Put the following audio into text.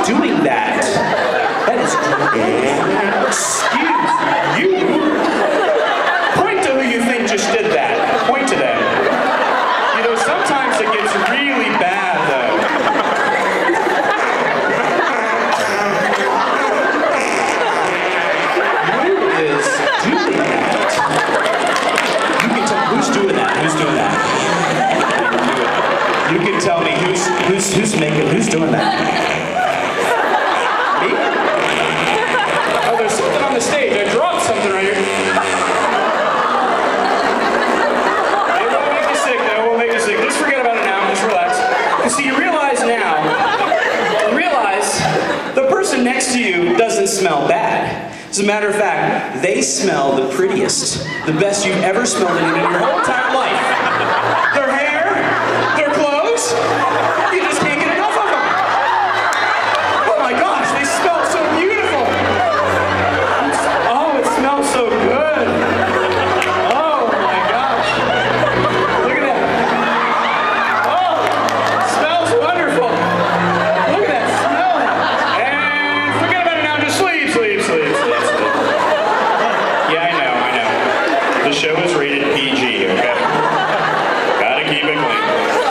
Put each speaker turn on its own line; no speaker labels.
doing that? That is great. Excuse you? Point to who you think just did that. Point to them. You know, sometimes it gets really bad, though. Who is doing that? You can tell who's doing that. Who's doing that? You can tell me who's doing that. Me? Oh, there's something on the stage. I dropped something right here. It won't make you sick, though. It won't make you sick. Just forget about it now. Just relax. You see, you realize the person next to you doesn't smell bad. As a matter of fact, they smell the prettiest, the best you've ever smelled in your whole entire life. Their hair, their clothes,